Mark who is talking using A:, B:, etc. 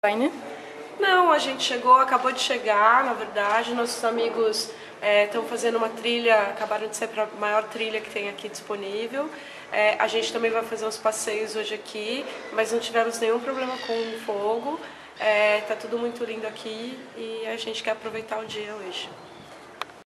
A: Não, a gente acabou de chegar, na verdade, nossos amigos estão fazendo uma trilha, acabaram de sair para a maior trilha que tem aqui disponível. A gente também vai fazer uns passeios hoje aqui, mas não tivemos nenhum problema com o fogo. Tá tudo muito lindo aqui e a gente quer aproveitar o dia hoje.